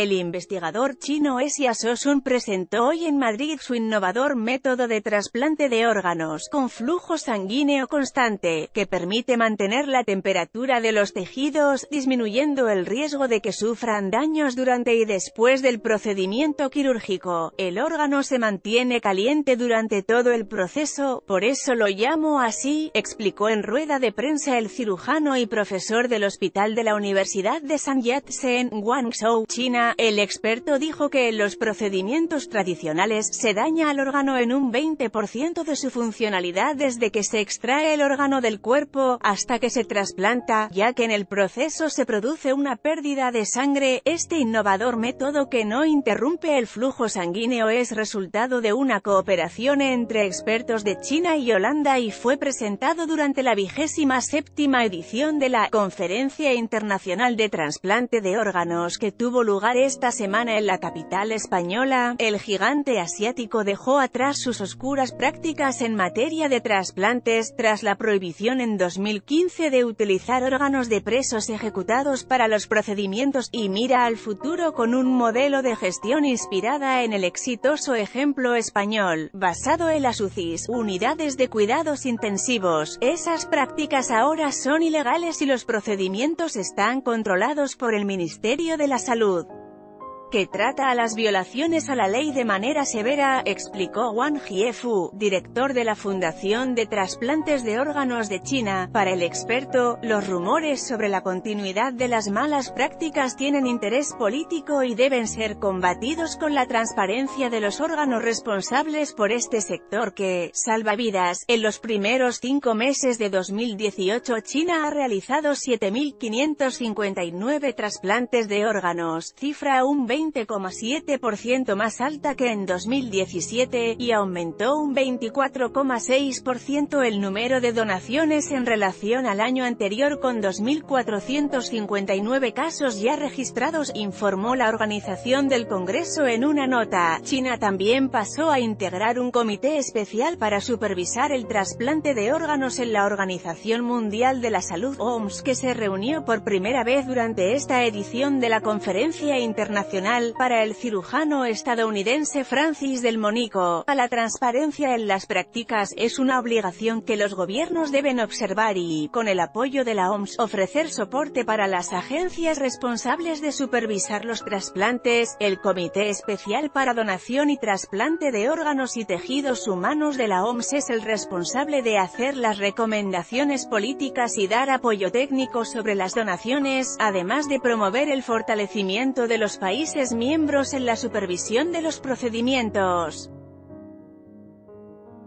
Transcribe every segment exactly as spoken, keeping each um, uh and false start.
El investigador chino Xia Sosun presentó hoy en Madrid su innovador método de trasplante de órganos con flujo sanguíneo constante, que permite mantener la temperatura de los tejidos, disminuyendo el riesgo de que sufran daños durante y después del procedimiento quirúrgico. El órgano se mantiene caliente durante todo el proceso, por eso lo llamo así, explicó en rueda de prensa el cirujano y profesor del Hospital de la Universidad de San Yat-sen, Guangzhou, China. El experto dijo que en los procedimientos tradicionales se daña al órgano en un veinte por ciento de su funcionalidad desde que se extrae el órgano del cuerpo hasta que se trasplanta, ya que en el proceso se produce una pérdida de sangre. Este innovador método, que no interrumpe el flujo sanguíneo, es resultado de una cooperación entre expertos de China y Holanda y fue presentado durante la vigésima séptima edición de la Conferencia Internacional de Trasplante de Órganos que tuvo lugar esta semana en la capital española. El gigante asiático dejó atrás sus oscuras prácticas en materia de trasplantes, tras la prohibición en dos mil quince de utilizar órganos de presos ejecutados para los procedimientos, y mira al futuro con un modelo de gestión inspirada en el exitoso ejemplo español, basado en las U C Is, unidades de cuidados intensivos. Esas prácticas ahora son ilegales y los procedimientos están controlados por el Ministerio de la Salud, que trata a las violaciones a la ley de manera severa, explicó Wang Jiefu, director de la Fundación de Trasplantes de Órganos de China. Para el experto, los rumores sobre la continuidad de las malas prácticas tienen interés político y deben ser combatidos con la transparencia de los órganos responsables por este sector que salva vidas. En los primeros cinco meses de dos mil dieciocho, China ha realizado siete mil quinientos cincuenta y nueve trasplantes de órganos, cifra un veinte coma siete por ciento más alta que en dos mil diecisiete, y aumentó un veinticuatro coma seis por ciento el número de donaciones en relación al año anterior, con dos mil cuatrocientos cincuenta y nueve casos ya registrados, informó la Organización del Congreso en una nota. China también pasó a integrar un comité especial para supervisar el trasplante de órganos en la Organización Mundial de la Salud, O M S, que se reunió por primera vez durante esta edición de la Conferencia Internacional. Para el cirujano estadounidense Francis Del Monico, la transparencia en las prácticas es una obligación que los gobiernos deben observar y, con el apoyo de la O M S, ofrecer soporte para las agencias responsables de supervisar los trasplantes. El Comité Especial para Donación y Trasplante de Órganos y Tejidos Humanos de la O M S es el responsable de hacer las recomendaciones políticas y dar apoyo técnico sobre las donaciones, además de promover el fortalecimiento de los países miembros en la supervisión de los procedimientos.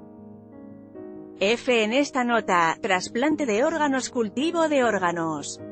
F en esta nota, trasplante de órganos, cultivo de órganos.